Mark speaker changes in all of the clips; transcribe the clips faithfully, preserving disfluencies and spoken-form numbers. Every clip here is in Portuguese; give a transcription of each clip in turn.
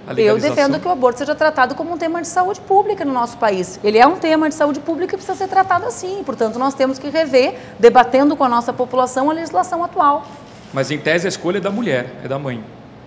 Speaker 1: Eu defendo que o aborto seja tratado como um tema de saúde pública no nosso país. Ele é um tema de saúde pública e precisa ser tratado assim. Portanto, nós temos que rever, debatendo com a nossa população, a legislação atual.
Speaker 2: Mas, em tese, a escolha é da mulher, é da mãe.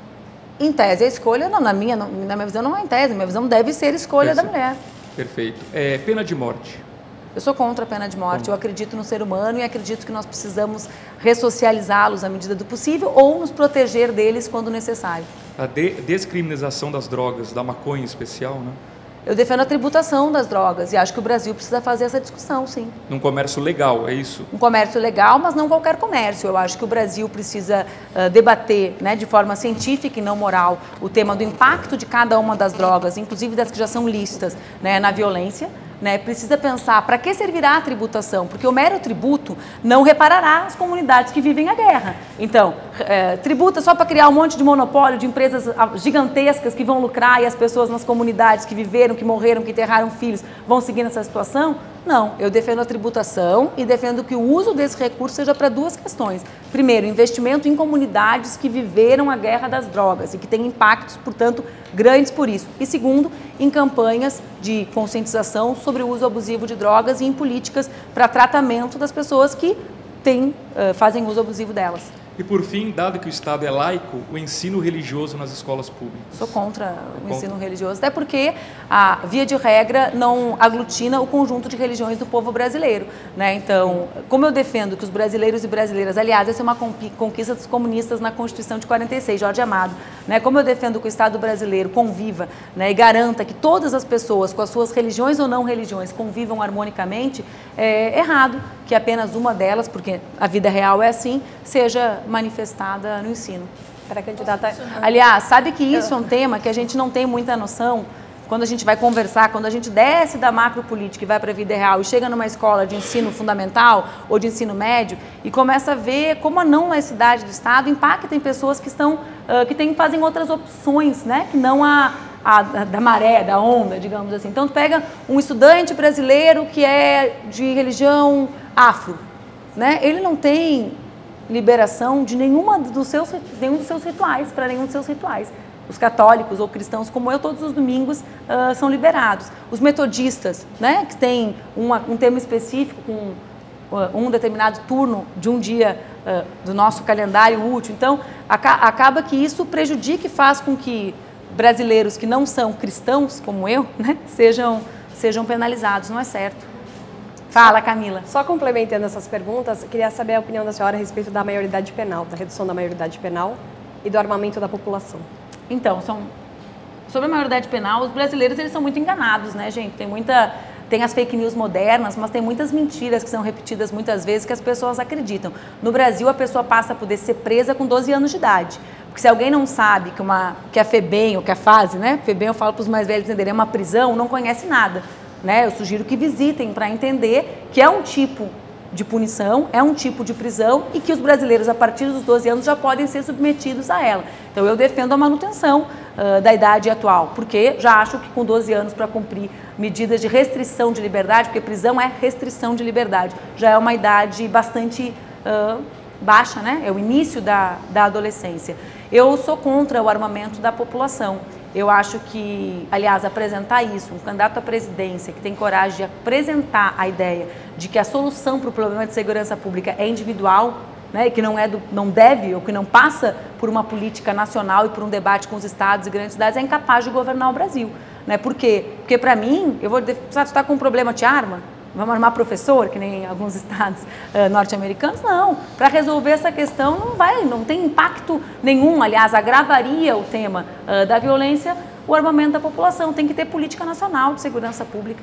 Speaker 1: Em tese, a escolha, não, na, minha, na minha visão, não é em tese. Na minha visão, deve ser escolha
Speaker 2: Perfeito.
Speaker 1: da mulher.
Speaker 2: Perfeito. É, pena de morte.
Speaker 1: Eu sou contra a pena de morte. Eu acredito no ser humano e acredito que nós precisamos ressocializá-los à medida do possível ou nos proteger deles quando necessário.
Speaker 2: A de descriminalização das drogas, da maconha em especial, né?
Speaker 1: Eu defendo a tributação das drogas e acho que o Brasil precisa fazer essa discussão, sim.
Speaker 2: Num comércio legal, é isso?
Speaker 1: Um comércio legal, mas não qualquer comércio. Eu acho que o Brasil precisa uh, debater, né, de forma científica e não moral o tema do impacto de cada uma das drogas, inclusive das que já são lícitas, né, na violência. Né, precisa pensar para que servirá a tributação, porque o mero tributo não reparará as comunidades que vivem a guerra. Então, é, tributa só para criar um monte de monopólio de empresas gigantescas que vão lucrar e as pessoas nas comunidades que viveram, que morreram, que enterraram filhos vão seguir nessa situação? Não, eu defendo a tributação e defendo que o uso desse recurso seja para duas questões. Primeiro, investimento em comunidades que viveram a guerra das drogas e que têm impactos, portanto, grandes por isso. E segundo, em campanhas de conscientização sobre o uso abusivo de drogas e em políticas para tratamento das pessoas que têm, uh, fazem uso abusivo delas.
Speaker 2: E por fim, dado que o Estado é laico, o ensino religioso nas escolas públicas.
Speaker 1: Sou contra o ensino religioso, até porque a via de regra não aglutina o conjunto de religiões do povo brasileiro, né? Então, como eu defendo que os brasileiros e brasileiras, aliás, essa é uma conquista dos comunistas na Constituição de quarenta e seis, Jorge Amado, né? Como eu defendo que o Estado brasileiro conviva, né, e garanta que todas as pessoas, com as suas religiões ou não religiões, convivam harmonicamente, é errado que apenas uma delas, porque a vida real é assim, seja manifestada no ensino.
Speaker 3: Para a candidata...
Speaker 1: Aliás, sabe que isso é um tema que a gente não tem muita noção quando a gente vai conversar, quando a gente desce da macropolítica e vai para a vida real e chega numa escola de ensino fundamental ou de ensino médio e começa a ver como a não laicidade do Estado impacta em pessoas que estão, uh, que tem, fazem outras opções, né, que não a, a, a da maré, da onda, digamos assim. Então, tu pega um estudante brasileiro que é de religião afro, né, ele não tem liberação de nenhuma dos seus, nenhum dos seus rituais, para nenhum dos seus rituais. Os católicos ou cristãos como eu, todos os domingos uh, são liberados. Os metodistas, né, que tem uma, um tema específico com uh, um determinado turno de um dia uh, do nosso calendário útil. Então, aca acaba que isso prejudica e faz com que brasileiros que não são cristãos, como eu, né, sejam, sejam penalizados. Não é certo. Fala, Camila.
Speaker 3: Só complementando essas perguntas, queria saber a opinião da senhora a respeito da maioridade penal, da redução da maioridade penal e do armamento da população.
Speaker 1: Então, são, sobre a maioridade penal, os brasileiros eles são muito enganados, né, gente? Tem muita, tem as fake news modernas, mas tem muitas mentiras que são repetidas muitas vezes que as pessoas acreditam. No Brasil, a pessoa passa a poder ser presa com doze anos de idade. Porque se alguém não sabe que, uma, que a FEBEM, ou que a FASE, né? FEBEM eu falo para os mais velhos entenderem, é uma prisão, não conhece nada. Né? Eu sugiro que visitem para entender que é um tipo de punição, é um tipo de prisão e que os brasileiros, a partir dos doze anos, já podem ser submetidos a ela. Então, eu defendo a manutenção uh, da idade atual, porque já acho que com doze anos para cumprir medidas de restrição de liberdade, porque prisão é restrição de liberdade, já é uma idade bastante uh, baixa, né? É o início da, da adolescência. Eu sou contra o armamento da população. Eu acho que, aliás, apresentar isso, um candidato à presidência que tem coragem de apresentar a ideia de que a solução para o problema de segurança pública é individual, né, e que não, é do, não deve ou que não passa por uma política nacional e por um debate com os estados e grandes cidades, é incapaz de governar o Brasil. Né? Por quê? Porque, para mim, eu vou dizer, você está com um problema, te arma? Vamos armar professor, que nem alguns estados uh, norte-americanos? Não. Para resolver essa questão não vai, não tem impacto nenhum. Aliás, agravaria o tema uh, da violência, o armamento da população. Tem que ter política nacional de segurança pública.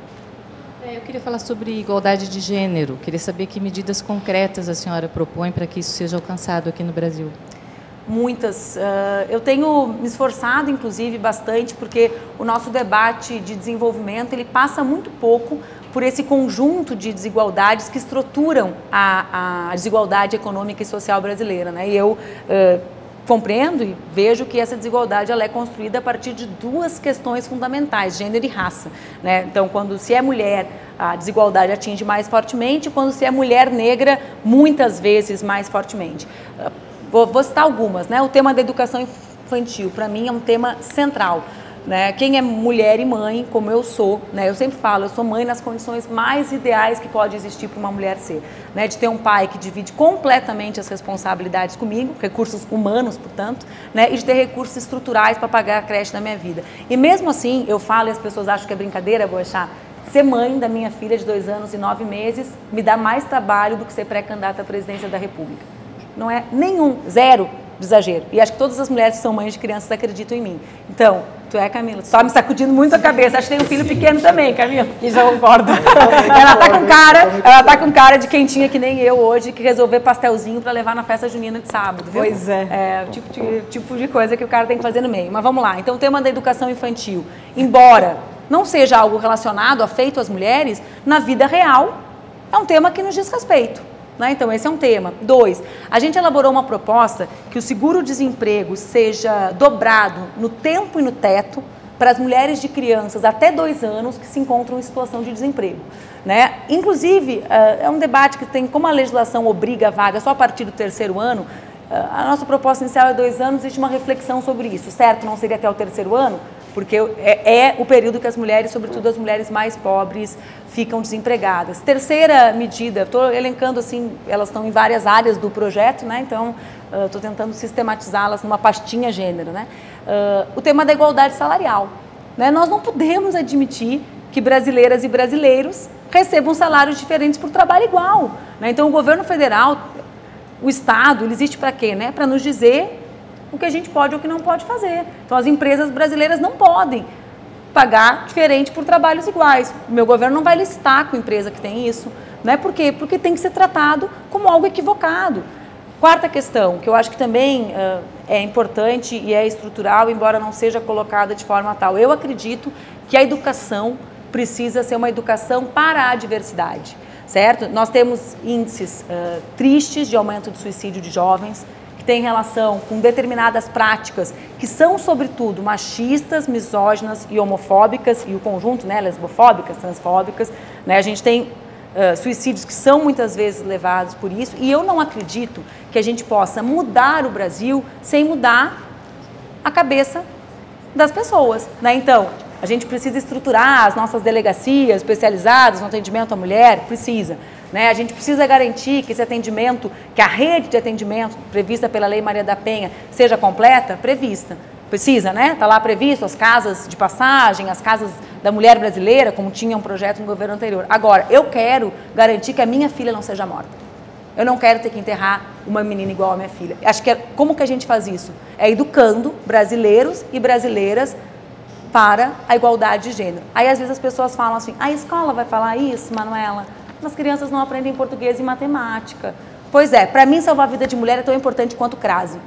Speaker 4: Eu queria falar sobre igualdade de gênero. Queria saber que medidas concretas a senhora propõe para que isso seja alcançado aqui no Brasil.
Speaker 1: Muitas. Uh, eu tenho me esforçado, inclusive, bastante, porque o nosso debate de desenvolvimento ele passa muito pouco por esse conjunto de desigualdades que estruturam a, a desigualdade econômica e social brasileira, né? E eu uh, compreendo e vejo que essa desigualdade ela é construída a partir de duas questões fundamentais, gênero e raça, né? Então, quando se é mulher, a desigualdade atinge mais fortemente, quando se é mulher negra, muitas vezes mais fortemente. Uh, vou, vou citar algumas, né? O tema da educação infantil, para mim, é um tema central. Né? Quem é mulher e mãe, como eu sou, né? Eu sempre falo, eu sou mãe nas condições mais ideais que pode existir para uma mulher ser. Né? De ter um pai que divide completamente as responsabilidades comigo, recursos humanos, portanto, né? E de ter recursos estruturais para pagar a creche da minha vida. E mesmo assim, eu falo e as pessoas acham que é brincadeira, Boechat, ser mãe da minha filha de dois anos e nove meses me dá mais trabalho do que ser pré-candidata à presidência da República. Não é nenhum, zero de exagero. E acho que todas as mulheres que são mães de crianças acreditam em mim. Então, tu é, Camila, tu tá me sacudindo muito a cabeça. Acho que tem um filho pequeno também, Camila.
Speaker 3: E já concordo.
Speaker 1: Ela tá com cara, ela tá com cara de quem tinha que nem eu hoje, que resolver pastelzinho para levar na festa junina de sábado, viu?
Speaker 3: Pois é.
Speaker 1: É o tipo de, tipo de coisa que o cara tem que fazer no meio. Mas vamos lá. Então, o tema da educação infantil, embora não seja algo relacionado, afeito às mulheres, na vida real, é um tema que nos diz respeito. Né? Então, esse é um tema. Dois, a gente elaborou uma proposta que o seguro-desemprego seja dobrado no tempo e no teto para as mulheres de crianças até dois anos que se encontram em situação de desemprego. Né? Inclusive, uh, é um debate que tem, como a legislação obriga a vaga só a partir do terceiro ano, uh, a nossa proposta inicial é dois anos, existe uma reflexão sobre isso. Certo, não seria até o terceiro ano? Porque é, é o período que as mulheres, sobretudo as mulheres mais pobres, ficam desempregadas. Terceira medida, estou elencando assim, elas estão em várias áreas do projeto, né? Então estou uh, tentando sistematizá-las numa pastinha gênero, né? Uh, o tema da igualdade salarial. Né? Nós não podemos admitir que brasileiras e brasileiros recebam salários diferentes por trabalho igual. Né? Então o governo federal, o Estado, ele existe para quê? Né? Para nos dizer o que a gente pode ou o que não pode fazer. Então, as empresas brasileiras não podem pagar diferente por trabalhos iguais. O meu governo não vai licitar com a empresa que tem isso. Né? Por quê? Porque tem que ser tratado como algo equivocado. Quarta questão, que eu acho que também uh, é importante e é estrutural, embora não seja colocada de forma tal. Eu acredito que a educação precisa ser uma educação para a diversidade. Certo? Nós temos índices uh, tristes de aumento de suicídio de jovens, tem relação com determinadas práticas que são, sobretudo, machistas, misóginas e homofóbicas, e o conjunto, né, lesbofóbicas, transfóbicas. Né, a gente tem uh, suicídios que são muitas vezes levados por isso, e eu não acredito que a gente possa mudar o Brasil sem mudar a cabeça das pessoas. Né? Então, a gente precisa estruturar as nossas delegacias especializadas no atendimento à mulher, precisa. Né? A gente precisa garantir que esse atendimento, que a rede de atendimento prevista pela Lei Maria da Penha seja completa, prevista. Precisa, né? Está lá previsto as casas de passagem, as casas da mulher brasileira, como tinha um projeto no governo anterior. Agora, eu quero garantir que a minha filha não seja morta. Eu não quero ter que enterrar uma menina igual a minha filha. Acho que é, como que a gente faz isso? É educando brasileiros e brasileiras para a igualdade de gênero. Aí, às vezes, as pessoas falam assim, a escola vai falar isso, Manuela? As crianças não aprendem português e matemática. Pois é, para mim salvar a vida de mulher é tão importante quanto crase.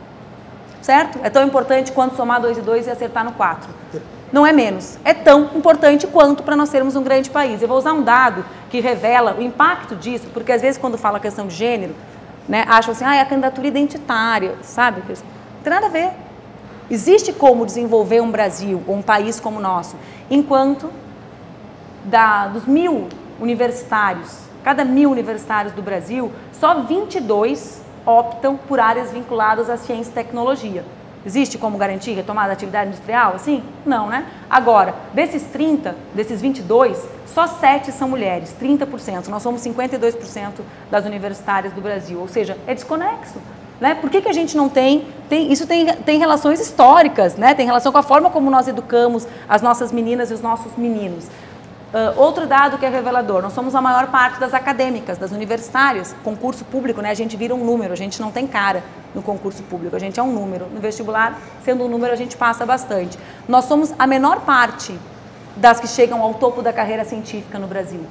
Speaker 1: Certo? É tão importante quanto somar dois e dois e acertar no quatro. Não é menos. É tão importante quanto para nós sermos um grande país. Eu vou usar um dado que revela o impacto disso, porque às vezes quando fala a questão de gênero, né, acham assim, ah, é a candidatura identitária, sabe? Não tem nada a ver. Existe como desenvolver um Brasil, ou um país como o nosso, enquanto da, dos mil universitários, cada mil universitários do Brasil, só vinte e dois optam por áreas vinculadas à ciência e tecnologia. Existe como garantir retomada da atividade industrial? Assim? Não, né? Agora, desses trinta, desses vinte e dois, só sete são mulheres, trinta por cento. Nós somos cinquenta e dois por cento das universitárias do Brasil, ou seja, é desconexo. Né? Por que que a gente não tem, tem isso tem, tem relações históricas, né? Tem relação com a forma como nós educamos as nossas meninas e os nossos meninos. Uh, outro dado que é revelador, nós somos a maior parte das acadêmicas, das universitárias, concurso público, né? A gente vira um número, a gente não tem cara no concurso público, a gente é um número. No vestibular, sendo um número, a gente passa bastante. Nós somos a menor parte das que chegam ao topo da carreira científica no Brasil.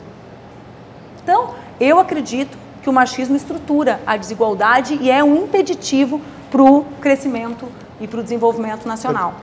Speaker 1: Então, eu acredito que o machismo estrutura a desigualdade e é um impeditivo para o crescimento e para o desenvolvimento nacional.